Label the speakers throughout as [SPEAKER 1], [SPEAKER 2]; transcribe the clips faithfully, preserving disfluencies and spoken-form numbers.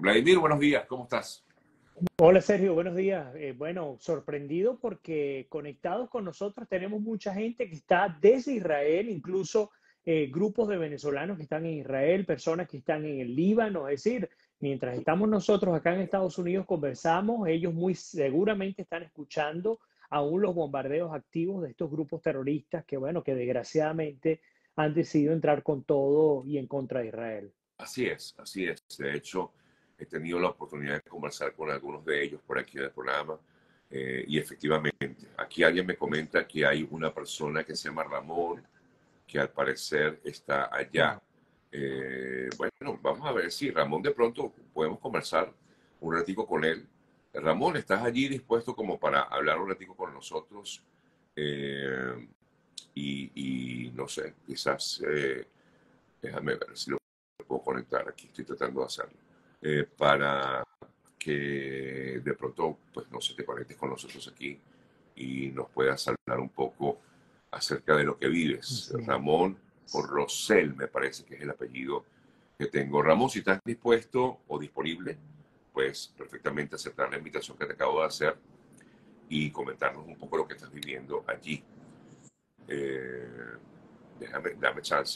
[SPEAKER 1] Vladimir, buenos días, ¿cómo estás?
[SPEAKER 2] Hola Sergio, buenos días. Eh, bueno, sorprendido porque conectados con nosotros tenemos mucha gente que está desde Israel, incluso eh, grupos de venezolanos que están en Israel, personas que están en el Líbano. Es decir, mientras estamos nosotros acá en Estados Unidos conversamos, ellos muy seguramente están escuchando aún los bombardeos activos de estos grupos terroristas que, bueno, que desgraciadamente han decidido entrar con todo y en contra de Israel.
[SPEAKER 1] Así es, así es. De hecho, he tenido la oportunidad de conversar con algunos de ellos por aquí en el programa eh, y efectivamente, aquí alguien me comenta que hay una persona que se llama Ramón, que al parecer está allá.
[SPEAKER 2] Wow.
[SPEAKER 1] Eh, bueno, vamos a ver si Ramón de pronto podemos conversar un ratico con él. Ramón, ¿estás allí dispuesto como para hablar un ratico con nosotros? Eh, y, y, no sé, quizás, eh, déjame ver si lo puedo conectar aquí, estoy tratando de hacerlo, eh, para que de pronto, pues no sé, te conectes con nosotros aquí y nos puedas hablar un poco acerca de lo que vives.
[SPEAKER 2] Sí.
[SPEAKER 1] Ramón o Rosel, me parece que es el apellido que tengo. Ramón, si estás dispuesto o disponible, pues perfectamente aceptar la invitación que te acabo de hacer y comentarnos un poco lo que estás viviendo allí. Eh, déjame, dame chance,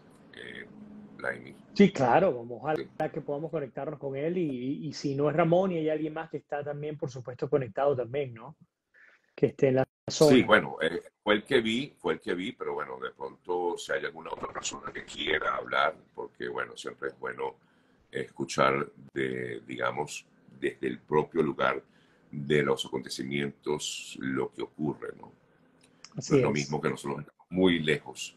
[SPEAKER 1] eh, Vladimir.
[SPEAKER 2] Sí, claro, vamos,
[SPEAKER 1] Sí.
[SPEAKER 2] ojalá que podamos conectarnos con él y, y si no es Ramón y hay alguien más que está también, por supuesto, conectado también, ¿no? Que esté en la
[SPEAKER 1] Sí,
[SPEAKER 2] zona.
[SPEAKER 1] bueno, eh, fue el que vi, fue el que vi, pero bueno, de pronto si hay alguna otra persona que quiera hablar, porque bueno, siempre es bueno escuchar de, digamos, desde el propio lugar de los acontecimientos lo que ocurre, ¿no? No
[SPEAKER 2] Así
[SPEAKER 1] es lo
[SPEAKER 2] es.
[SPEAKER 1] mismo que nosotros estamos muy lejos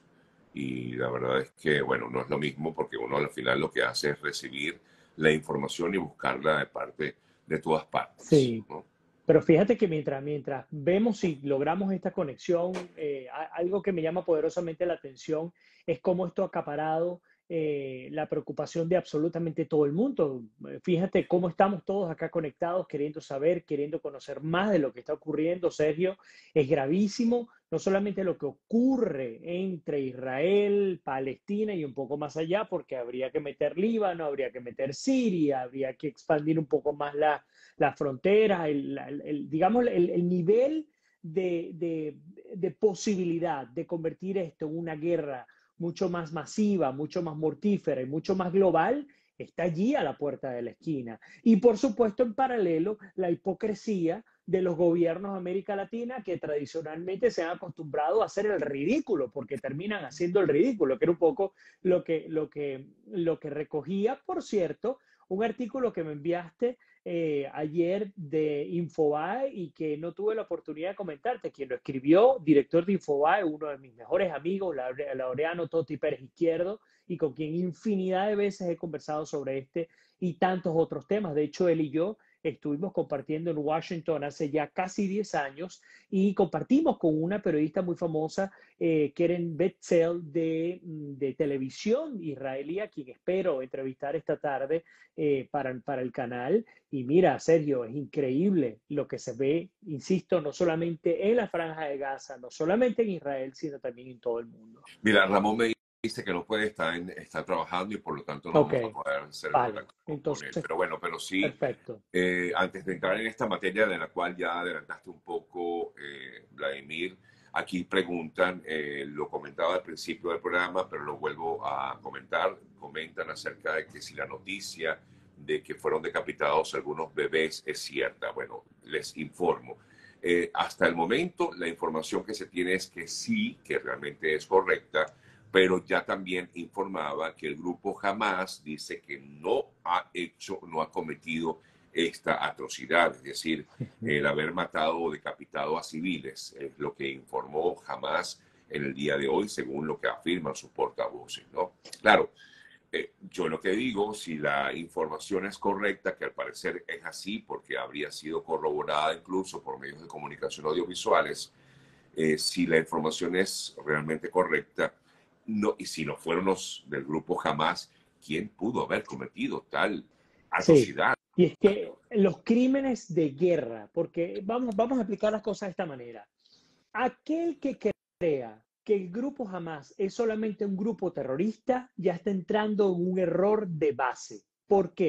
[SPEAKER 1] y la verdad es que, bueno, no es lo mismo porque uno al final lo que hace es recibir la información y buscarla de parte de todas partes,
[SPEAKER 2] Sí.
[SPEAKER 1] ¿no?
[SPEAKER 2] Pero fíjate que mientras, mientras vemos si logramos esta conexión, eh, a- algo que me llama poderosamente la atención es cómo esto ha acaparado eh, la preocupación de absolutamente todo el mundo. Eh, Fíjate cómo estamos todos acá conectados, queriendo saber, queriendo conocer más de lo que está ocurriendo, Sergio. Es gravísimo, no solamente lo que ocurre entre Israel, Palestina y un poco más allá, porque habría que meter Líbano, habría que meter Siria, habría que expandir un poco más la las fronteras, el, el, el, digamos, el, el nivel de, de, de, posibilidad de convertir esto en una guerra mucho más masiva, mucho más mortífera y mucho más global, está allí a la puerta de la esquina. Y por supuesto, en paralelo, la hipocresía de los gobiernos de América Latina que tradicionalmente se han acostumbrado a hacer el ridículo, porque terminan haciendo el ridículo, que era un poco lo que, lo que, lo que recogía, por cierto, un artículo que me enviaste eh, ayer de Infobae y que no tuve la oportunidad de comentarte. Quien lo escribió, director de Infobae, uno de mis mejores amigos, Laureano Totti Pérez Izquierdo, y con quien infinidad de veces he conversado sobre este y tantos otros temas. De hecho, él y yo estuvimos compartiendo en Washington hace ya casi diez años y compartimos con una periodista muy famosa, eh, Keren Betzel, de, de televisión israelí, a quien espero entrevistar esta tarde eh, para, para el canal. Y mira, Sergio, es increíble lo que se ve, insisto, no solamente en la Franja de Gaza, no solamente en Israel, sino también en todo el mundo.
[SPEAKER 1] Mira, Ramón me dice que no puede estar, en, estar trabajando y por lo tanto no
[SPEAKER 2] Ok,
[SPEAKER 1] vamos a poder hacer el
[SPEAKER 2] vale.
[SPEAKER 1] contacto con, con él.
[SPEAKER 2] Entonces,
[SPEAKER 1] Pero bueno, pero sí,
[SPEAKER 2] perfecto.
[SPEAKER 1] eh, antes de entrar en esta materia de la cual ya adelantaste un poco, eh, Vladimir, aquí preguntan, eh, lo comentaba al principio del programa, pero lo vuelvo a comentar, comentan acerca de que si la noticia de que fueron decapitados algunos bebés es cierta. Bueno, les informo. Eh, hasta el momento, la información que se tiene es que sí, que realmente es correcta, pero ya también informaba que el grupo Hamas dice que no ha hecho, no ha cometido esta atrocidad, es decir, el haber matado o decapitado a civiles, es lo que informó Hamas en el día de hoy, según lo que afirman sus portavoces, ¿no? Claro, eh, yo lo que digo, si la información es correcta, que al parecer es así, porque habría sido corroborada incluso por medios de comunicación audiovisuales, eh, si la información es realmente correcta, no, y si no fueron los del grupo jamás, ¿quién pudo haber cometido tal
[SPEAKER 2] Sí,
[SPEAKER 1] atrocidad?
[SPEAKER 2] y es que los crímenes de guerra, porque vamos, vamos a explicar las cosas de esta manera. Aquel que crea que el grupo Hamas es solamente un grupo terrorista ya está entrando en un error de base. ¿Por qué?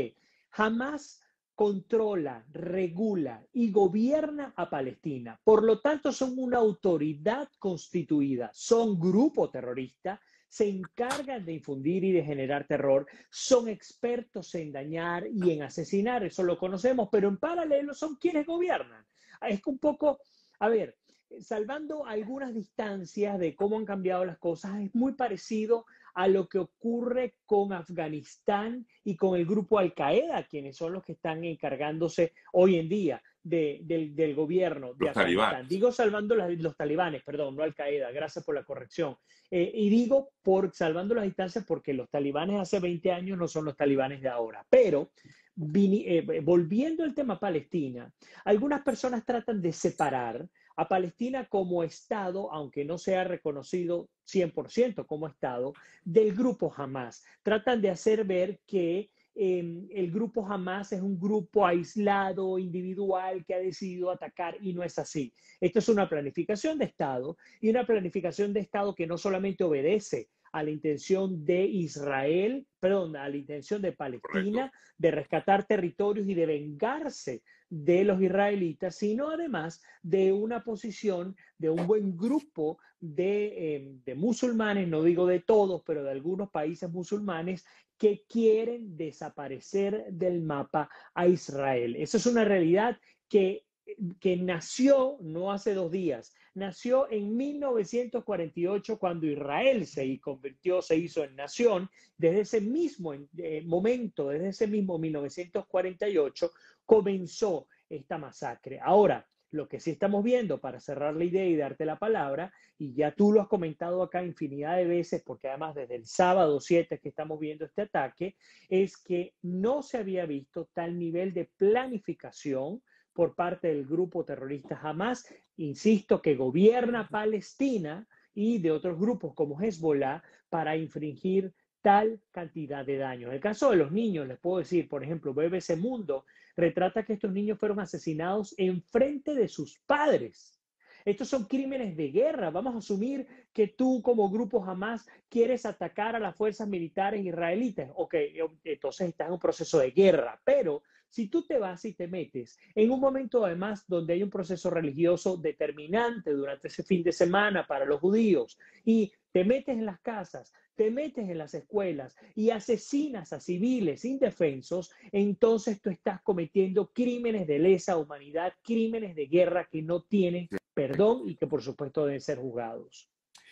[SPEAKER 2] Jamás controla, regula y gobierna a Palestina. Por lo tanto, son una autoridad constituida, son grupo terrorista, se encargan de infundir y de generar terror, son expertos en dañar y en asesinar, eso lo conocemos, pero en paralelo son quienes gobiernan. Es un poco, a ver, salvando algunas distancias de cómo han cambiado las cosas, es muy parecido a lo que ocurre con Afganistán y con el grupo Al-Qaeda, quienes son los que están encargándose hoy en día de, del, del gobierno de
[SPEAKER 1] Los
[SPEAKER 2] Afganistán.
[SPEAKER 1] talibanes.
[SPEAKER 2] Digo salvando las, los talibanes, perdón, no Al-Qaeda, gracias por la corrección. Eh, y digo por salvando las distancias porque los talibanes hace veinte años no son los talibanes de ahora. Pero vini, eh, volviendo al tema Palestina, algunas personas tratan de separar a Palestina como Estado, aunque no sea reconocido cien por ciento como Estado, del grupo Hamas. Tratan de hacer ver que eh, el grupo Hamas es un grupo aislado, individual, que ha decidido atacar, y no es así. Esto es una planificación de Estado, y una planificación de Estado que no solamente obedece a la intención de Israel, perdón, a la intención de Palestina,
[SPEAKER 1] Correcto.
[SPEAKER 2] de rescatar territorios y de vengarse de los israelitas, sino además de una posición de un buen grupo de, eh, de musulmanes, no digo de todos, pero de algunos países musulmanes que quieren desaparecer del mapa a Israel. Eso es una realidad que, que nació no hace dos días, nació en mil novecientos cuarenta y ocho cuando Israel se convirtió, se hizo en nación. Desde ese mismo eh, momento, desde ese mismo mil novecientos cuarenta y ocho, comenzó esta masacre. Ahora, lo que sí estamos viendo, para cerrar la idea y darte la palabra, y ya tú lo has comentado acá infinidad de veces, porque además desde el sábado siete que estamos viendo este ataque, es que no se había visto tal nivel de planificación por parte del grupo terrorista Hamas, insisto, que gobierna Palestina, y de otros grupos como Hezbollah, para infringir tal cantidad de daños. En el caso de los niños, les puedo decir, por ejemplo, B B C Mundo retrata que estos niños fueron asesinados en frente de sus padres. Estos son crímenes de guerra. Vamos a asumir que tú como grupo Hamas quieres atacar a las fuerzas militares israelitas. Ok, entonces estás en un proceso de guerra, pero si tú te vas y te metes en un momento además donde hay un proceso religioso determinante durante ese fin de semana para los judíos y te metes en las casas, te metes en las escuelas y asesinas a civiles indefensos, entonces tú estás cometiendo crímenes de lesa humanidad, crímenes de guerra que no tienen perdón y que por supuesto deben ser juzgados.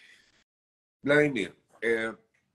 [SPEAKER 1] Vladimir, eh,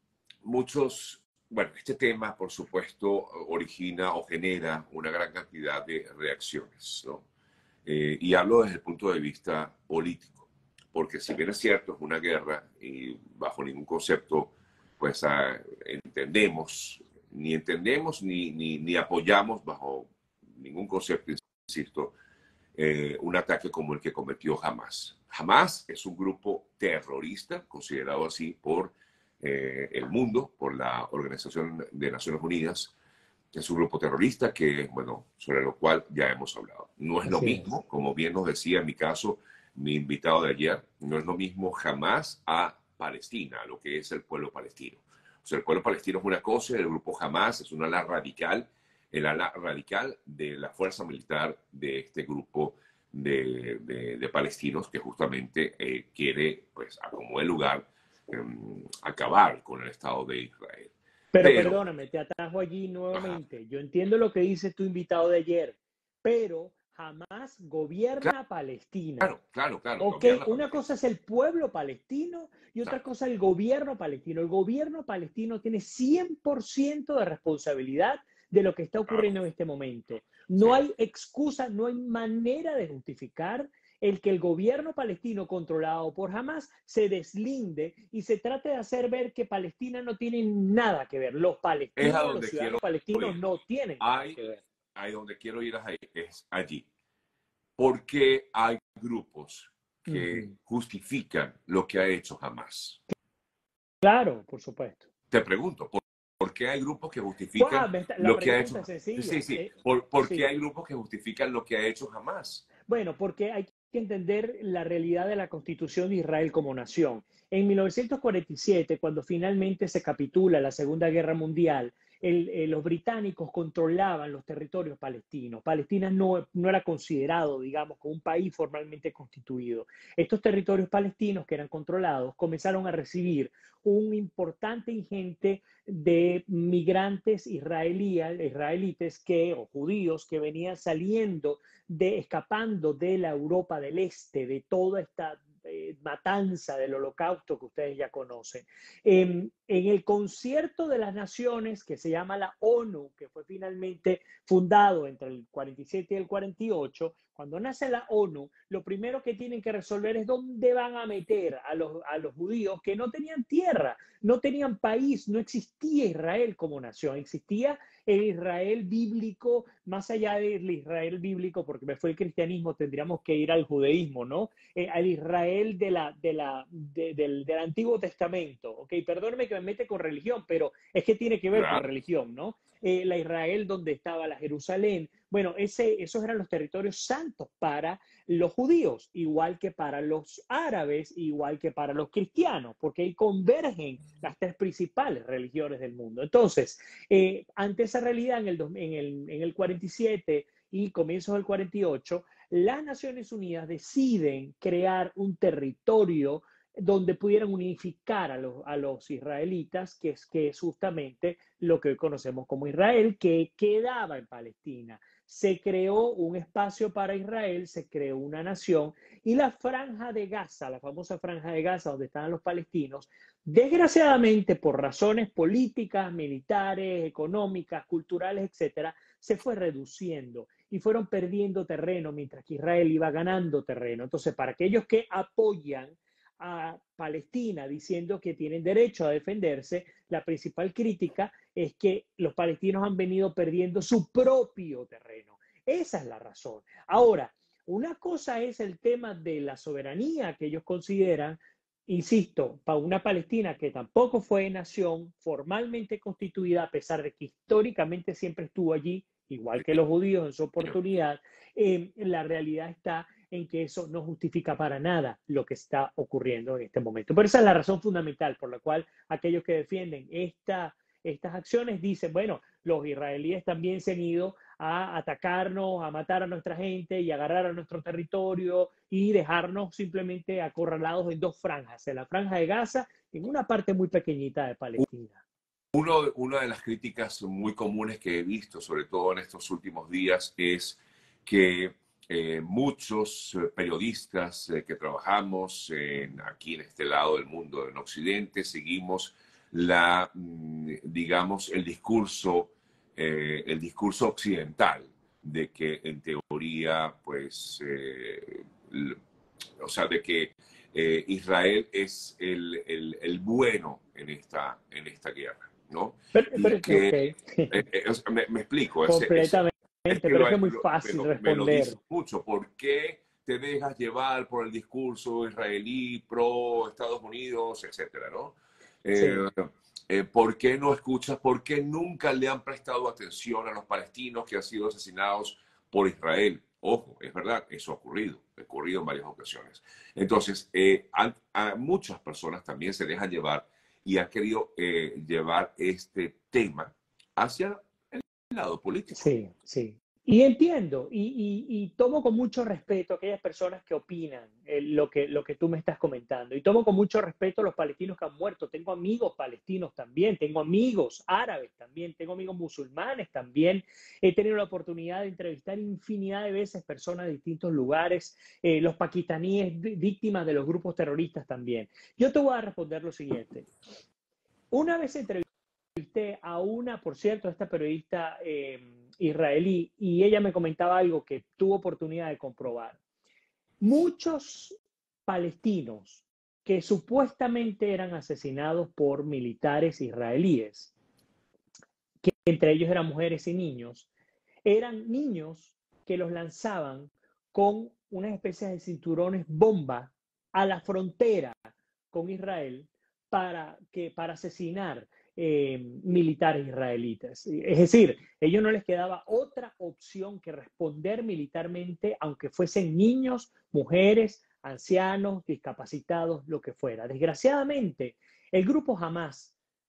[SPEAKER 1] muchos, bueno, este tema por supuesto origina o genera una gran cantidad de reacciones, ¿no? Eh, y hablo desde el punto de vista político, porque si bien es cierto, es una guerra y bajo ningún concepto, pues ah, entendemos, ni entendemos ni, ni, ni apoyamos bajo ningún concepto, insisto, eh, un ataque como el que cometió Hamas. Hamas es un grupo terrorista, considerado así por eh, el mundo, por la Organización de Naciones Unidas. Es un grupo terrorista que, bueno, sobre lo cual ya hemos hablado. No es lo
[SPEAKER 2] Así
[SPEAKER 1] mismo,
[SPEAKER 2] es.
[SPEAKER 1] como bien nos decía en mi caso, mi invitado de ayer, no es lo mismo Hamas a Palestina, lo que es el pueblo palestino. O sea, el pueblo palestino es una cosa, el grupo Hamas es una ala radical, el ala radical de la fuerza militar de este grupo de, de, de palestinos que justamente eh, quiere, pues, a como el lugar, eh, acabar con el Estado de Israel.
[SPEAKER 2] Pero
[SPEAKER 1] Pero,
[SPEAKER 2] perdóname, te atajo allí
[SPEAKER 1] ajá,
[SPEAKER 2] nuevamente. Yo entiendo lo que dice tu invitado de ayer, pero jamás gobierna Palestina.
[SPEAKER 1] claro, claro, claro,
[SPEAKER 2] Ok,
[SPEAKER 1] gobierna
[SPEAKER 2] una
[SPEAKER 1] Palestina.
[SPEAKER 2] cosa es el pueblo palestino y otra
[SPEAKER 1] Exacto.
[SPEAKER 2] cosa el gobierno palestino. El gobierno palestino tiene cien por ciento de responsabilidad de lo que está
[SPEAKER 1] Claro,
[SPEAKER 2] ocurriendo en este momento.
[SPEAKER 1] sí.
[SPEAKER 2] No hay excusa, no hay manera de justificar el que el gobierno palestino controlado por Hamas se deslinde y se trate de hacer ver que Palestina no tiene nada que ver. Los
[SPEAKER 1] Es a
[SPEAKER 2] palestinos, los
[SPEAKER 1] donde quiero
[SPEAKER 2] ciudadanos palestinos
[SPEAKER 1] ir.
[SPEAKER 2] no tienen nada
[SPEAKER 1] Hay,
[SPEAKER 2] que ver.
[SPEAKER 1] hay donde quiero ir ahí, es allí. Porque hay grupos
[SPEAKER 2] Uh
[SPEAKER 1] que
[SPEAKER 2] -huh.
[SPEAKER 1] justifican lo que ha hecho Hamas.
[SPEAKER 2] Claro, por supuesto.
[SPEAKER 1] Te pregunto, ¿por, ¿por qué hay grupos que
[SPEAKER 2] Wow,
[SPEAKER 1] justifican
[SPEAKER 2] la
[SPEAKER 1] lo que ha hecho
[SPEAKER 2] pregunta es
[SPEAKER 1] Hamas? Sí,
[SPEAKER 2] sencilla.
[SPEAKER 1] sí.
[SPEAKER 2] Eh,
[SPEAKER 1] ¿Por, ¿Por qué
[SPEAKER 2] sí.
[SPEAKER 1] hay grupos que justifican lo que ha hecho Hamas?
[SPEAKER 2] Bueno, porque hay que entender la realidad de la constitución de Israel como nación. En mil novecientos cuarenta y siete, cuando finalmente se capitula la Segunda Guerra Mundial, el, eh, los británicos controlaban los territorios palestinos. Palestina no, no era considerado, digamos, como un país formalmente constituido. Estos territorios palestinos que eran controlados comenzaron a recibir un importante ingente de migrantes israelíes, israelites que, o judíos que venían saliendo, de, escapando de la Europa del Este, de toda esta eh, matanza del holocausto que ustedes ya conocen. En, en el concierto de las naciones, que se llama la ONU, que fue finalmente fundado entre el cuarenta y siete y el cuarenta y ocho, cuando nace la ONU, lo primero que tienen que resolver es dónde van a meter a los, a los judíos que no tenían tierra, no tenían país, no existía Israel como nación, existía el Israel bíblico, más allá del Israel bíblico, porque me fue el cristianismo, tendríamos que ir al judaísmo, ¿no? Eh, al Israel de la, de la, de, del, del Antiguo Testamento, ¿ok? Perdóneme que me mete con religión, pero es que tiene que ver
[SPEAKER 1] Claro.
[SPEAKER 2] con religión, ¿no? Eh, la Israel donde estaba la Jerusalén. Bueno, ese, esos eran los territorios santos para los judíos, igual que para los árabes, igual que para los cristianos, porque ahí convergen las tres principales religiones del mundo. Entonces, eh, ante esa realidad, en el, en, el, en el cuarenta y siete y comienzos del cuarenta y ocho, las Naciones Unidas deciden crear un territorio donde pudieran unificar a los, a los israelitas, que es, que es justamente lo que hoy conocemos como Israel, que quedaba en Palestina. Se creó un espacio para Israel, se creó una nación, y la Franja de Gaza, la famosa Franja de Gaza, donde estaban los palestinos, desgraciadamente por razones políticas, militares, económicas, culturales, etcétera, se fue reduciendo y fueron perdiendo terreno mientras que Israel iba ganando terreno. Entonces, para aquellos que apoyan a Palestina diciendo que tienen derecho a defenderse, la principal crítica es que los palestinos han venido perdiendo su propio terreno. Esa es la razón. Ahora, una cosa es el tema de la soberanía que ellos consideran, insisto, para una Palestina que tampoco fue nación formalmente constituida, a pesar de que históricamente siempre estuvo allí, igual que los judíos en su oportunidad, eh, la realidad está en que eso no justifica para nada lo que está ocurriendo en este momento. Pero esa es la razón fundamental por la cual aquellos que defienden esta, estas acciones dicen, bueno, los israelíes también se han ido a atacarnos, a matar a nuestra gente y agarrar a nuestro territorio y dejarnos simplemente acorralados en dos franjas, en la franja de Gaza y en una parte muy pequeñita de Palestina.
[SPEAKER 1] Uno, una de las críticas muy comunes que he visto, sobre todo en estos últimos días, es que eh, muchos periodistas eh, que trabajamos en, aquí en este lado del mundo, en Occidente, seguimos la, digamos, el discurso, eh, el discurso occidental de que en teoría, pues, eh, o sea, de que eh, Israel es el, el, el bueno en esta, en esta guerra, ¿no?
[SPEAKER 2] Pero,
[SPEAKER 1] Y
[SPEAKER 2] pero,
[SPEAKER 1] que,
[SPEAKER 2] okay.
[SPEAKER 1] eh, eh, o sea, me, me, explico, ese,
[SPEAKER 2] Completamente,
[SPEAKER 1] ese, es que
[SPEAKER 2] pero
[SPEAKER 1] lo,
[SPEAKER 2] es que es muy
[SPEAKER 1] lo, me,
[SPEAKER 2] fácil
[SPEAKER 1] lo, me lo
[SPEAKER 2] responder.
[SPEAKER 1] dice mucho, ¿por qué te dejas llevar por el discurso israelí pro Estados Unidos, etcétera, ¿no? Eh,
[SPEAKER 2] Sí.
[SPEAKER 1] eh, ¿Por qué no escuchas? ¿Por qué nunca le han prestado atención a los palestinos que han sido asesinados por Israel? Ojo, es verdad, eso ha ocurrido, ha ocurrido en varias ocasiones. Entonces, eh, a, a muchas personas también se dejan llevar y han querido eh, llevar este tema hacia el lado político.
[SPEAKER 2] Sí, sí. Y entiendo, y, y, y tomo con mucho respeto a aquellas personas que opinan eh, lo que, lo que tú me estás comentando. Y tomo con mucho respeto a los palestinos que han muerto. Tengo amigos palestinos también, tengo amigos árabes también, tengo amigos musulmanes también. He tenido la oportunidad de entrevistar infinidad de veces personas de distintos lugares, eh, los pakistaníes víctimas de los grupos terroristas también. Yo te voy a responder lo siguiente. Una vez entrevisté a una, por cierto, esta periodista eh, israelí, y ella me comentaba algo que tuvo oportunidad de comprobar. Muchos palestinos que supuestamente eran asesinados por militares israelíes, que entre ellos eran mujeres y niños, eran niños que los lanzaban con una especie de cinturones bomba a la frontera con Israel para, que, para asesinar eh, militares israelitas. Es decir, a ellos no les quedaba otra opción que responder militarmente, aunque fuesen niños, mujeres, ancianos, discapacitados, lo que fuera. Desgraciadamente, el grupo Hamas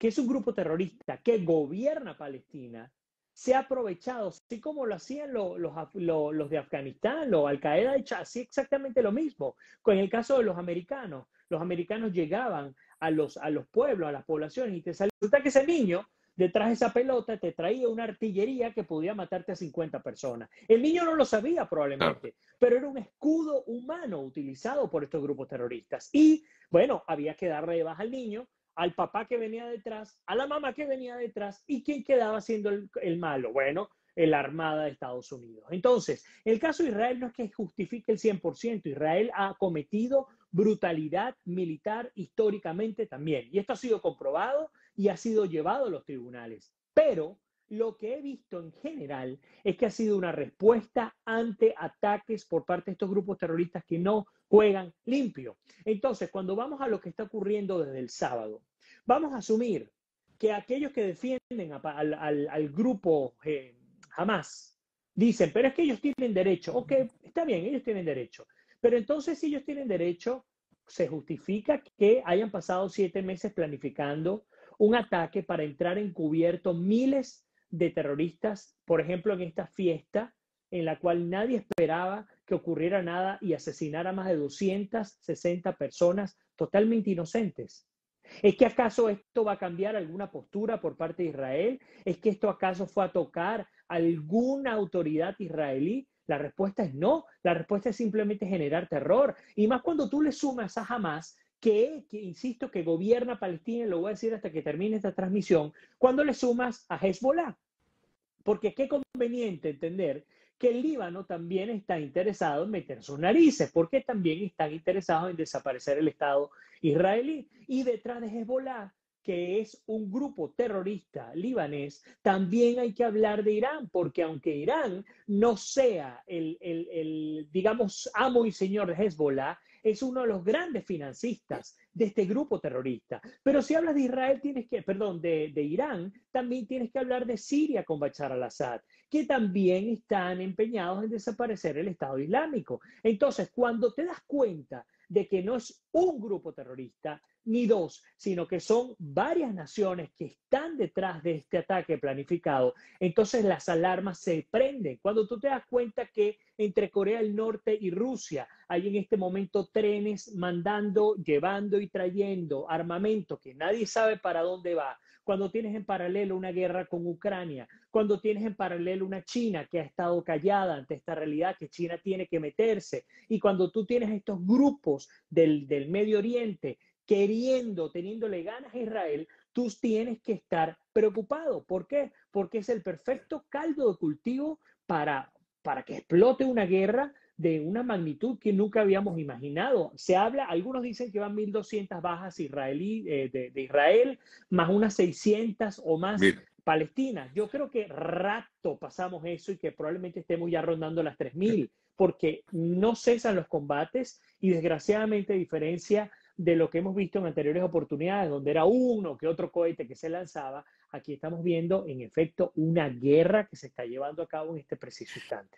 [SPEAKER 2] que es un grupo terrorista que gobierna Palestina, se ha aprovechado, así como lo hacían los, los, los, los de Afganistán, los Al-Qaeda, hacía exactamente lo mismo. Con el caso de los americanos, los americanos llegaban a los, a los pueblos, a las poblaciones, y te resulta que ese niño, detrás de esa pelota, te traía una artillería que podía matarte a cincuenta personas. El niño no lo sabía probablemente,
[SPEAKER 1] Claro.
[SPEAKER 2] pero era un escudo humano utilizado por estos grupos terroristas. Y, bueno, había que darle de baja al niño, al papá que venía detrás, a la mamá que venía detrás, y quién quedaba siendo el, el malo. Bueno, la Armada de Estados Unidos. Entonces, el caso de Israel no es que justifique el cien por ciento. Israel ha cometido brutalidad militar históricamente también. Y esto ha sido comprobado y ha sido llevado a los tribunales. Pero lo que he visto en general es que ha sido una respuesta ante ataques por parte de estos grupos terroristas que no juegan limpio. Entonces, cuando vamos a lo que está ocurriendo desde el sábado, vamos a asumir que aquellos que defienden a, al, al, al grupo eh, Hamas dicen, pero es que ellos tienen derecho. Ok, está bien, ellos tienen derecho. Pero entonces, si ellos tienen derecho, se justifica que hayan pasado siete meses planificando un ataque para entrar encubierto miles de terroristas, por ejemplo, en esta fiesta en la cual nadie esperaba que ocurriera nada y asesinara a más de doscientas sesenta personas totalmente inocentes. ¿Es que acaso esto va a cambiar alguna postura por parte de Israel? ¿Es que esto acaso fue a tocar alguna autoridad israelí? La respuesta es no. La respuesta es simplemente generar terror. Y más cuando tú le sumas a Hamas, que, que insisto, que gobierna Palestina, y lo voy a decir hasta que termine esta transmisión, cuando le sumas a Hezbollah. Porque qué conveniente entender que el Líbano también está interesado en meter sus narices, porque también están interesados en desaparecer el Estado israelí. Y detrás de Hezbollah, que es un grupo terrorista libanés, también hay que hablar de Irán, porque aunque Irán no sea el, el, el digamos, amo y señor de Hezbollah, es uno de los grandes financistas de este grupo terrorista. Pero si hablas de Israel, tienes que, perdón, de, de Irán, también tienes que hablar de Siria con Bashar al-Assad, que también están empeñados en desaparecer el Estado Islámico. Entonces, cuando te das cuenta de que no es un grupo terrorista, ni dos, sino que son varias naciones que están detrás de este ataque planificado, entonces las alarmas se prenden. Cuando tú te das cuenta que entre Corea del Norte y Rusia hay en este momento trenes mandando, llevando y trayendo armamento que nadie sabe para dónde va, cuando tienes en paralelo una guerra con Ucrania, cuando tienes en paralelo una China que ha estado callada ante esta realidad que China tiene que meterse, y cuando tú tienes estos grupos del, del Medio Oriente queriendo, teniéndole ganas a Israel, tú tienes que estar preocupado. ¿Por qué? Porque es el perfecto caldo de cultivo para, para que explote una guerra de una magnitud que nunca habíamos imaginado. Se habla, algunos dicen que van mil doscientas bajas israelí, eh, de, de Israel, más unas seiscientas o más
[SPEAKER 1] Mira,
[SPEAKER 2] palestinas. Yo creo que rato pasamos eso y que probablemente estemos ya rondando las tres mil, porque no cesan los combates y desgraciadamente, a diferencia de lo que hemos visto en anteriores oportunidades, donde era uno que otro cohete que se lanzaba, aquí estamos viendo en efecto una guerra que se está llevando a cabo en este preciso instante.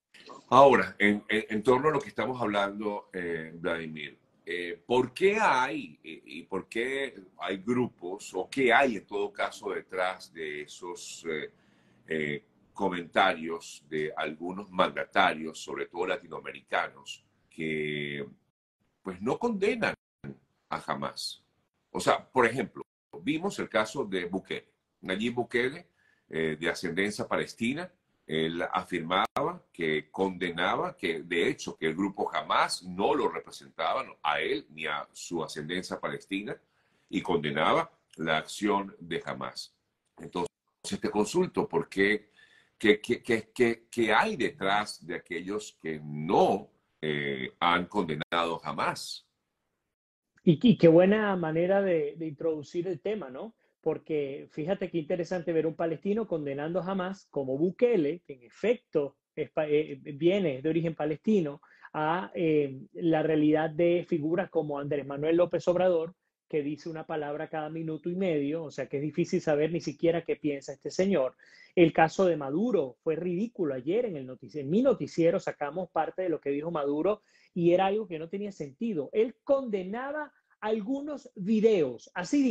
[SPEAKER 1] ahora, en, en, en torno a lo que estamos hablando, eh, Vladimir, eh, ¿por qué hay eh, y por qué hay grupos o qué hay en todo caso detrás de esos eh, eh, comentarios de algunos mandatarios, sobre todo latinoamericanos, que pues no condenan a Hamas? O sea, por ejemplo, vimos el caso de Bukele, Nayib Bukele, eh, de ascendencia palestina. Él afirmaba que condenaba, que de hecho que el grupo Hamas no lo representaba a él ni a su ascendencia palestina, y condenaba la acción de Hamas. Entonces te consulto, ¿por qué, qué, qué, qué, qué, qué hay detrás de aquellos que no eh, han condenado Hamas?
[SPEAKER 2] Y, y qué buena manera de, de introducir el tema, ¿no? Porque fíjate qué interesante ver un palestino condenando a Hamas como Bukele, que en efecto es, eh, viene de origen palestino, a eh, la realidad de figuras como Andrés Manuel López Obrador, que dice una palabra cada minuto y medio, o sea que es difícil saber ni siquiera qué piensa este señor. El caso de Maduro fue ridículo. Ayer en, el noticiero, en mi noticiero sacamos parte de lo que dijo Maduro y era algo que no tenía sentido. Él condenaba algunos videos, así dijo,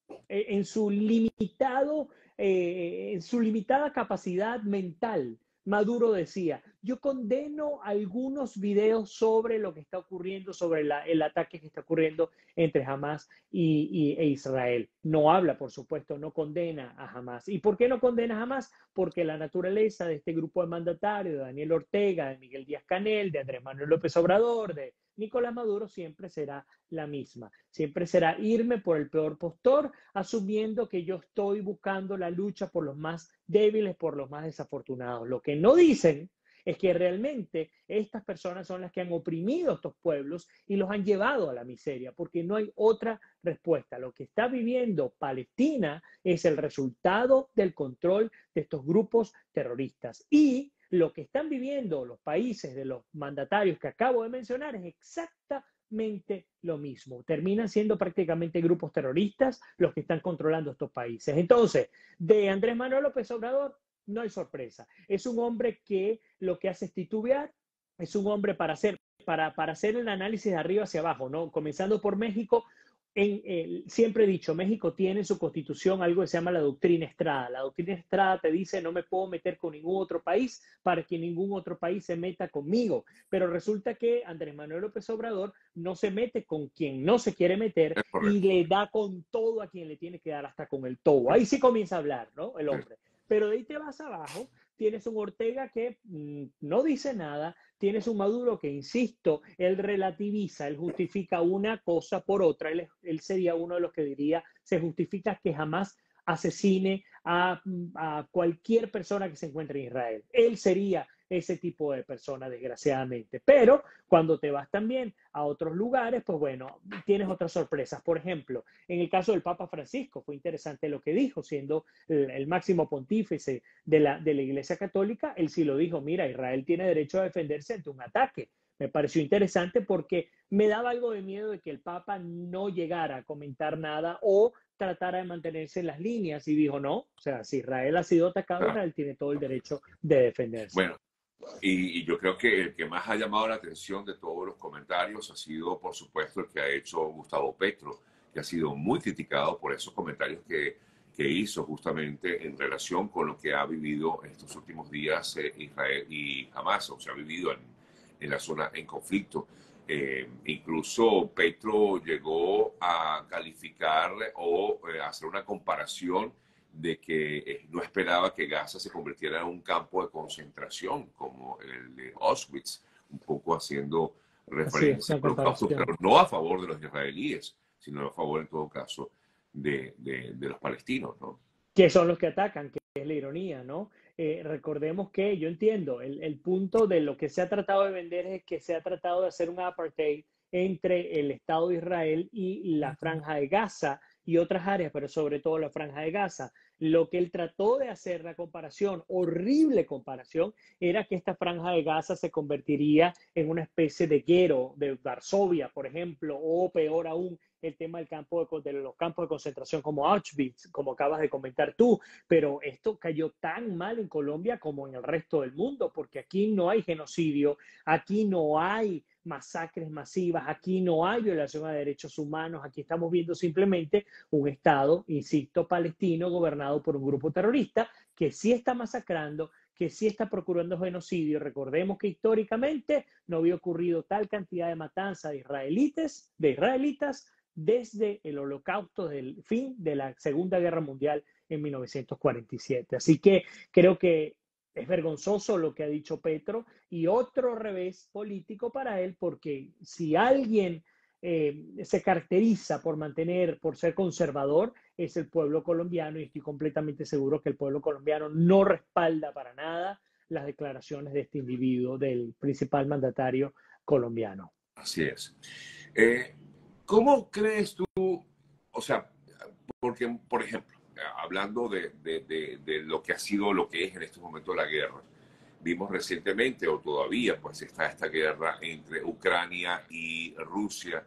[SPEAKER 2] eh, en su limitado, eh, en su limitada capacidad mental. Maduro decía, yo condeno algunos videos sobre lo que está ocurriendo, sobre la, el ataque que está ocurriendo entre Hamas y, y, e Israel. No habla, por supuesto, no condena a Hamas. ¿Y por qué no condena a Hamas? Porque la naturaleza de este grupo de mandatarios, de Daniel Ortega, de Miguel Díaz-Canel, de Andrés Manuel López Obrador, de Nicolás Maduro, siempre será la misma. Siempre será irme por el peor postor, asumiendo que yo estoy buscando la lucha por los más débiles, por los más desafortunados. Lo que no dicen es que realmente estas personas son las que han oprimido a estos pueblos y los han llevado a la miseria, porque no hay otra respuesta. Lo que está viviendo Palestina es el resultado del control de estos grupos terroristas. Y lo que están viviendo los países de los mandatarios que acabo de mencionar es exactamente lo mismo. Terminan siendo prácticamente grupos terroristas los que están controlando estos países. Entonces, de Andrés Manuel López Obrador, no hay sorpresa. Es un hombre que lo que hace es titubear, es un hombre para hacer, para, para hacer el análisis de arriba hacia abajo, ¿no? Comenzando por México. En, eh, siempre he dicho, México tiene en su constitución algo que se llama la doctrina Estrada. La doctrina Estrada te dice no me puedo meter con ningún otro país para que ningún otro país se meta conmigo. Pero resulta que Andrés Manuel López Obrador no se mete con quien no se quiere meter y le da con todo a quien le tiene que dar, hasta con el todo. Ahí sí comienza a hablar, ¿no? El hombre. Pero de ahí te vas abajo, tienes un Ortega que mmm, no dice nada, tienes un Maduro que, insisto, él relativiza, él justifica una cosa por otra, él, él sería uno de los que diría, se justifica que jamás asesine a, a cualquier persona que se encuentre en Israel. Él sería ese tipo de persona, desgraciadamente. Pero cuando te vas también a otros lugares, pues bueno, tienes otras sorpresas. Por ejemplo, en el caso del Papa Francisco, fue interesante lo que dijo, siendo el, el máximo pontífice de la, de la Iglesia Católica, él sí lo dijo, mira, Israel tiene derecho a defenderse ante un ataque. Me pareció interesante porque me daba algo de miedo de que el Papa no llegara a comentar nada o tratara de mantenerse en las líneas, y dijo no, o sea, si Israel ha sido atacado, Israel tiene todo el derecho de defenderse.
[SPEAKER 1] Bueno, y, y yo creo que el que más ha llamado la atención de todos los comentarios ha sido, por supuesto, el que ha hecho Gustavo Petro, que ha sido muy criticado por esos comentarios que, que hizo justamente en relación con lo que ha vivido en estos últimos días eh, Israel y Hamas, o sea, ha vivido en, en la zona en conflicto. Eh, incluso Petro llegó a calificar o eh, hacer una comparación de que eh, no esperaba que Gaza se convirtiera en un campo de concentración como el de Auschwitz, un poco haciendo referencia
[SPEAKER 2] es,
[SPEAKER 1] a Holocausto, pero no a favor de los israelíes, sino a favor en todo caso de, de, de los palestinos, ¿no?
[SPEAKER 2] Que son los que atacan, que es la ironía, ¿no? Eh, recordemos que yo entiendo, el, el punto de lo que se ha tratado de vender es que se ha tratado de hacer un apartheid entre el Estado de Israel y la Franja de Gaza y otras áreas, pero sobre todo la Franja de Gaza. Lo que él trató de hacer, la comparación, horrible comparación, era que esta Franja de Gaza se convertiría en una especie de guero de Varsovia, por ejemplo, o peor aún, el tema del campo de, de los campos de concentración como Auschwitz, como acabas de comentar tú, pero esto cayó tan mal en Colombia como en el resto del mundo, porque aquí no hay genocidio, aquí no hay masacres masivas, aquí no hay violación a derechos humanos, aquí estamos viendo simplemente un Estado, insisto, palestino, gobernado por un grupo terrorista que sí está masacrando, que sí está procurando genocidio. Recordemos que históricamente no había ocurrido tal cantidad de matanza de israelitas, de israelitas desde el holocausto del fin de la Segunda Guerra Mundial en mil novecientos cuarenta y siete. Así que creo que es vergonzoso lo que ha dicho Petro y otro revés político para él, porque si alguien eh, se caracteriza por mantener, por ser conservador, es el pueblo colombiano, y estoy completamente seguro que el pueblo colombiano no respalda para nada las declaraciones de este individuo, del principal mandatario colombiano.
[SPEAKER 1] Así es. Eh, ¿Cómo crees tú, o sea, porque, por ejemplo, hablando de, de, de, de lo que ha sido, lo que es en estos momentos la guerra, vimos recientemente, o todavía, pues está esta guerra entre Ucrania y Rusia,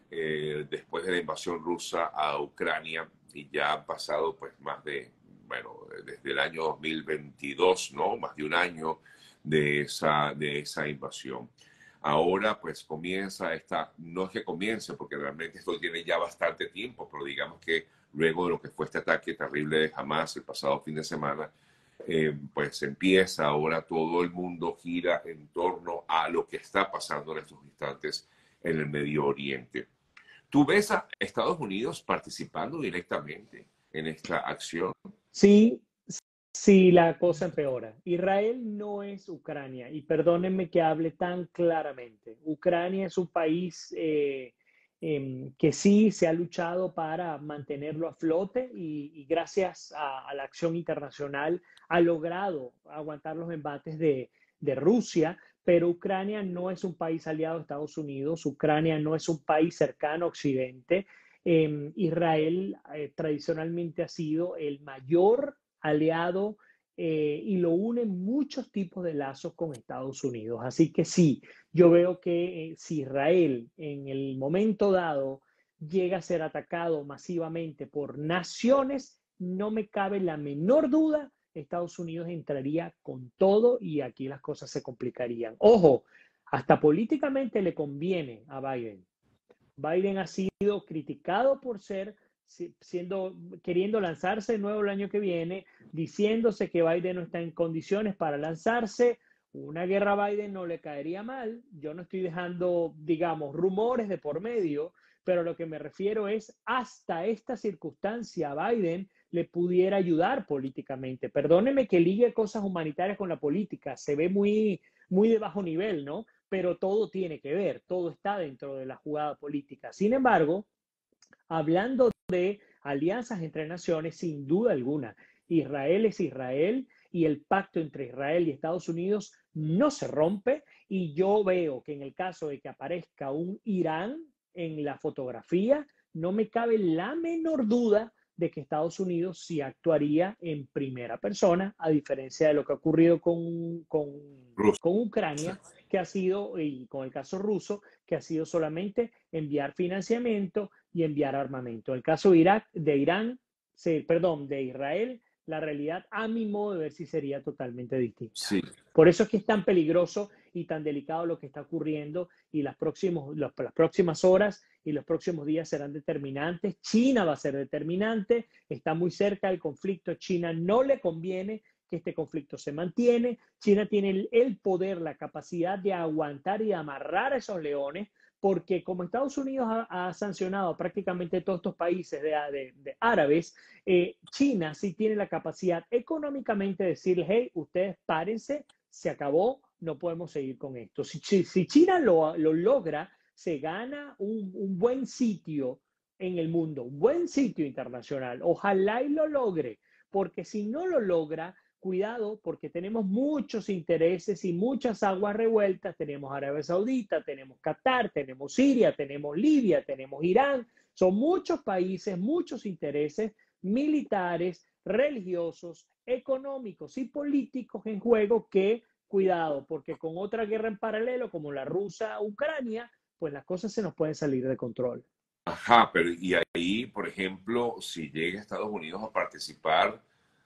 [SPEAKER 1] eh, después de la invasión rusa a Ucrania, y ya han pasado pues más de, bueno, desde el año dos mil veintidós, ¿no? Más de un año de esa, de esa invasión. Ahora pues comienza esta, no es que comience, porque realmente esto tiene ya bastante tiempo, pero digamos que luego de lo que fue este ataque terrible de Hamas el pasado fin de semana, eh, pues empieza ahora todo el mundo gira en torno a lo que está pasando en estos instantes en el Medio Oriente. ¿Tú ves a Estados Unidos participando directamente en esta acción?
[SPEAKER 2] Sí, sí, la cosa empeora. Israel no es Ucrania, y perdónenme que hable tan claramente. Ucrania es un país eh, em, que sí se ha luchado para mantenerlo a flote y, y gracias a, a la acción internacional ha logrado aguantar los embates de, de Rusia, pero Ucrania no es un país aliado a Estados Unidos, Ucrania no es un país cercano a Occidente. Eh, Israel eh, tradicionalmente ha sido el mayor aliado eh, y lo unen muchos tipos de lazos con Estados Unidos. Así que sí, yo veo que eh, si Israel en el momento dado llega a ser atacado masivamente por naciones, no me cabe la menor duda, Estados Unidos entraría con todo y aquí las cosas se complicarían. Ojo, hasta políticamente le conviene a Biden. Biden ha sido criticado por ser, siendo, queriendo lanzarse de nuevo el año que viene, diciéndose que Biden no está en condiciones para lanzarse. Una guerra a Biden no le caería mal. Yo no estoy dejando, digamos, rumores de por medio, pero lo que me refiero es hasta esta circunstancia a Biden le pudiera ayudar políticamente. Perdóneme que ligue cosas humanitarias con la política, se ve muy, muy de bajo nivel, ¿no? Pero todo tiene que ver, todo está dentro de la jugada política. Sin embargo, hablando de alianzas entre naciones, sin duda alguna, Israel es Israel y el pacto entre Israel y Estados Unidos no se rompe y yo veo que en el caso de que aparezca un Irán en la fotografía, no me cabe la menor duda de que Estados Unidos sí actuaría en primera persona, a diferencia de lo que ha ocurrido con, con,
[SPEAKER 1] Rusia.
[SPEAKER 2] con Ucrania, que ha sido, y con el caso ruso, que ha sido solamente enviar financiamiento y enviar armamento. El caso de Irak, de Irán, sí, perdón, de Israel, la realidad, a mi modo de ver, sí sería totalmente distinta.
[SPEAKER 1] Sí.
[SPEAKER 2] Por eso es que es tan peligroso y tan delicado lo que está ocurriendo y las, próximos, las próximas horas y los próximos días serán determinantes. China va a ser determinante, está muy cerca del conflicto. China no le conviene que este conflicto se mantiene. China tiene el, el poder, la capacidad de aguantar y amarrar a esos leones, porque como Estados Unidos ha, ha sancionado prácticamente todos estos países de, de, de árabes, eh, China sí tiene la capacidad económicamente de decirles, hey, ustedes párense, se acabó, no podemos seguir con esto. Si, si, si China lo, lo logra, se gana un, un buen sitio en el mundo, un buen sitio internacional. Ojalá y lo logre, porque si no lo logra, cuidado, porque tenemos muchos intereses y muchas aguas revueltas. Tenemos Arabia Saudita, tenemos Qatar, tenemos Siria, tenemos Libia, tenemos Irán. Son muchos países, muchos intereses militares, religiosos, económicos y políticos en juego que, cuidado, porque con otra guerra en paralelo como la rusa-Ucrania, pues las cosas se nos pueden salir de control.
[SPEAKER 1] Ajá, pero y ahí, por ejemplo, si llega Estados Unidos a participar,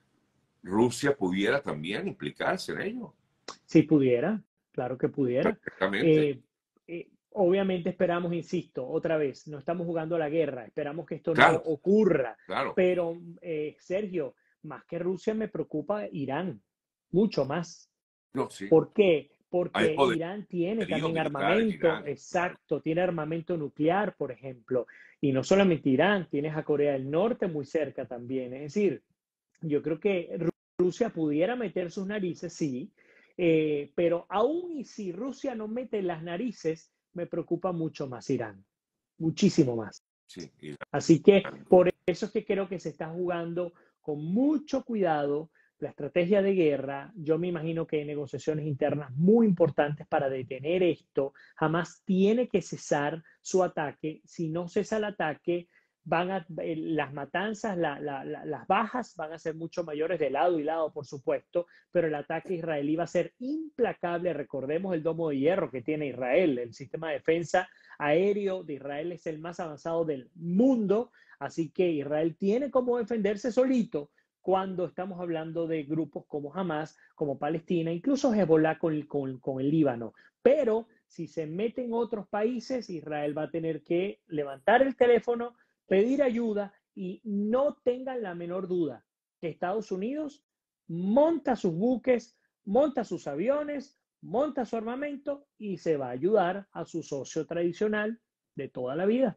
[SPEAKER 1] Rusia pudiera también implicarse en ello.
[SPEAKER 2] Si pudiera, claro que pudiera.
[SPEAKER 1] Perfectamente.
[SPEAKER 2] Eh, eh, obviamente esperamos, insisto, otra vez, no estamos jugando a la guerra, esperamos que esto no
[SPEAKER 1] Claro,
[SPEAKER 2] ocurra,
[SPEAKER 1] claro.
[SPEAKER 2] pero eh, Sergio, más que Rusia me preocupa Irán, mucho más.
[SPEAKER 1] No, sí.
[SPEAKER 2] ¿Por qué?
[SPEAKER 1] Hay
[SPEAKER 2] Porque Irán tiene
[SPEAKER 1] poderío
[SPEAKER 2] también
[SPEAKER 1] militar en
[SPEAKER 2] armamento,
[SPEAKER 1] Irán. Claro.
[SPEAKER 2] exacto, tiene armamento nuclear, por ejemplo, y no solamente Irán, tienes a Corea del Norte muy cerca también, es decir, yo creo que Rusia pudiera meter sus narices, sí, eh, pero aún y si Rusia no mete las narices, me preocupa mucho más Irán, muchísimo más.
[SPEAKER 1] Sí, Irán.
[SPEAKER 2] Así que por eso es que creo que se está jugando con mucho cuidado la estrategia de guerra. Yo me imagino que hay negociaciones internas muy importantes para detener esto. Jamás tiene que cesar su ataque. Si no cesa el ataque, van a, eh, las matanzas, la, la, la, las bajas van a ser mucho mayores de lado y lado, por supuesto, pero el ataque israelí va a ser implacable. Recordemos el domo de hierro que tiene Israel, el sistema de defensa aéreo de Israel es el más avanzado del mundo, así que Israel tiene cómo defenderse solito cuando estamos hablando de grupos como Hamas, como Palestina, incluso Hezbollah con, con, con el Líbano. Pero si se meten otros países, Israel va a tener que levantar el teléfono, pedir ayuda y no tengan la menor duda que Estados Unidos monta sus buques, monta sus aviones, monta su armamento y se va a ayudar a su socio tradicional de toda la vida.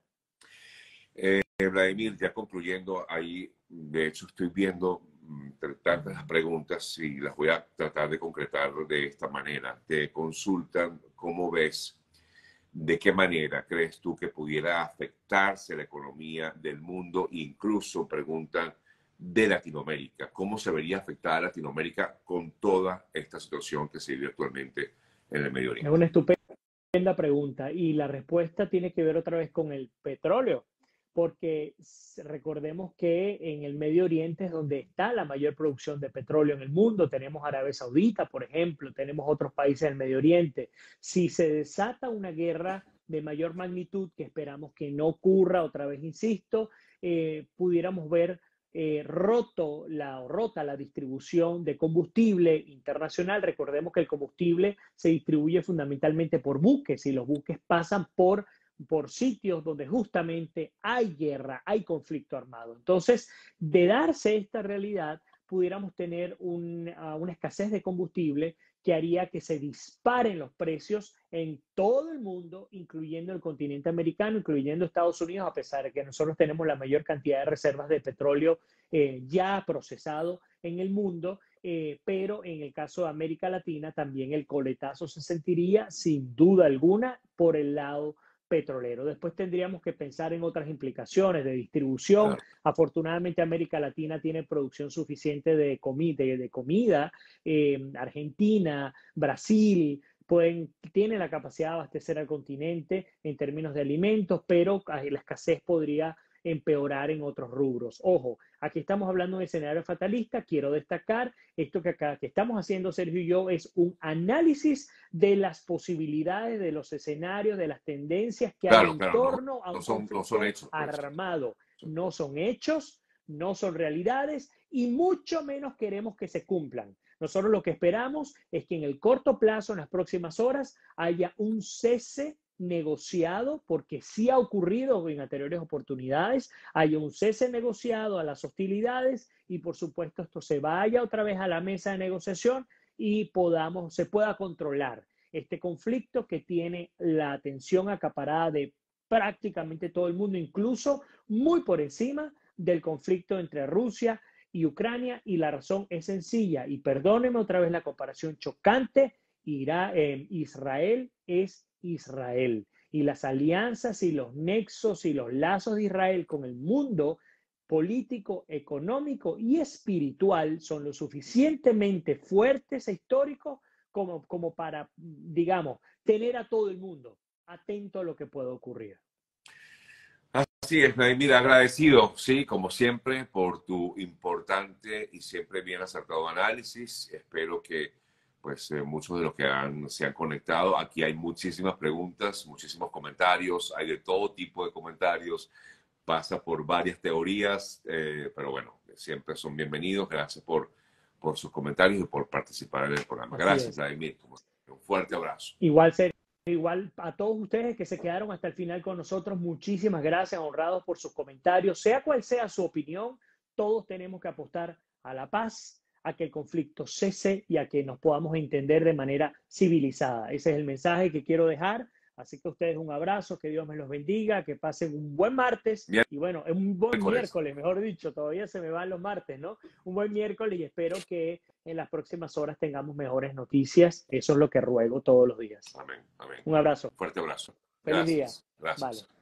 [SPEAKER 1] Eh, Vladimir, ya concluyendo ahí, de hecho estoy viendo entre tantas las preguntas y las voy a tratar de concretar de esta manera. Te consultan cómo ves, de qué manera crees tú que pudiera afectarse la economía del mundo, incluso preguntan de Latinoamérica, cómo se vería afectada Latinoamérica con toda esta situación que se vive actualmente en el Medio
[SPEAKER 2] Es
[SPEAKER 1] Oriente.
[SPEAKER 2] una estupenda pregunta y la respuesta tiene que ver otra vez con el petróleo, porque recordemos que en el Medio Oriente es donde está la mayor producción de petróleo en el mundo. Tenemos Arabia Saudita, por ejemplo, tenemos otros países del Medio Oriente. Si se desata una guerra de mayor magnitud, que esperamos que no ocurra, otra vez insisto, eh, pudiéramos ver eh, roto la, rota la distribución de combustible internacional. Recordemos que el combustible se distribuye fundamentalmente por buques y los buques pasan por por sitios donde justamente hay guerra, hay conflicto armado. Entonces, de darse esta realidad, pudiéramos tener un, uh, una escasez de combustible que haría que se disparen los precios en todo el mundo, incluyendo el continente americano, incluyendo Estados Unidos, a pesar de que nosotros tenemos la mayor cantidad de reservas de petróleo eh, ya procesado en el mundo, eh, pero en el caso de América Latina también el coletazo se sentiría sin duda alguna por el lado petrolero. Después tendríamos que pensar en otras implicaciones de distribución.
[SPEAKER 1] Claro.
[SPEAKER 2] Afortunadamente América Latina tiene producción suficiente de, comi de, de comida. Eh, Argentina, Brasil, pueden, tienen la capacidad de abastecer al continente en términos de alimentos, pero la escasez podría empeorar en otros rubros. Ojo, aquí estamos hablando de un escenario fatalista. Quiero destacar esto que acá que estamos haciendo Sergio y yo es un análisis de las posibilidades, de los escenarios, de las tendencias que
[SPEAKER 1] Claro,
[SPEAKER 2] hay en
[SPEAKER 1] claro,
[SPEAKER 2] torno
[SPEAKER 1] no,
[SPEAKER 2] a un
[SPEAKER 1] no son,
[SPEAKER 2] conflicto
[SPEAKER 1] no son hechos, pues.
[SPEAKER 2] armado. No son hechos, no son realidades y mucho menos queremos que se cumplan. Nosotros lo que esperamos es que en el corto plazo, en las próximas horas, haya un cese negociado, porque sí ha ocurrido en anteriores oportunidades, hay un cese negociado a las hostilidades y por supuesto esto se vaya otra vez a la mesa de negociación y podamos, se pueda controlar este conflicto que tiene la atención acaparada de prácticamente todo el mundo, incluso muy por encima del conflicto entre Rusia y Ucrania, y la razón es sencilla, y perdónenme otra vez la comparación chocante, Irá, eh, Israel es Israel. Y las alianzas y los nexos y los lazos de Israel con el mundo político, económico y espiritual son lo suficientemente fuertes e históricos como, como para, digamos, tener a todo el mundo atento a lo que pueda ocurrir.
[SPEAKER 1] Así es, Vladimir, agradecido, sí, como siempre, por tu importante y siempre bien acertado análisis. Espero que pues eh, muchos de los que han, se han conectado, aquí hay muchísimas preguntas, muchísimos comentarios, hay de todo tipo de comentarios, pasa por varias teorías, eh, pero bueno, siempre son bienvenidos. Gracias por, por sus comentarios y por participar en el programa.
[SPEAKER 2] Así
[SPEAKER 1] Gracias,
[SPEAKER 2] es.
[SPEAKER 1] Vladimir. Un fuerte abrazo.
[SPEAKER 2] Igual, Sergio, igual a todos ustedes que se quedaron hasta el final con nosotros, muchísimas gracias, honrados por sus comentarios. Sea cual sea su opinión, todos tenemos que apostar a la paz, a que el conflicto cese y a que nos podamos entender de manera civilizada. Ese es el mensaje que quiero dejar. Así que a ustedes un abrazo, que Dios me los bendiga, que pasen un buen martes
[SPEAKER 1] Bien.
[SPEAKER 2] y bueno, es un buen
[SPEAKER 1] Miércoles.
[SPEAKER 2] miércoles, mejor dicho, todavía se me van los martes, ¿no? Un buen miércoles y espero que en las próximas horas tengamos mejores noticias. Eso es lo que ruego todos los días.
[SPEAKER 1] Amén, amén.
[SPEAKER 2] Un abrazo.
[SPEAKER 1] Fuerte abrazo.
[SPEAKER 2] Feliz
[SPEAKER 1] Gracias.
[SPEAKER 2] día.
[SPEAKER 1] Gracias.
[SPEAKER 2] Vale.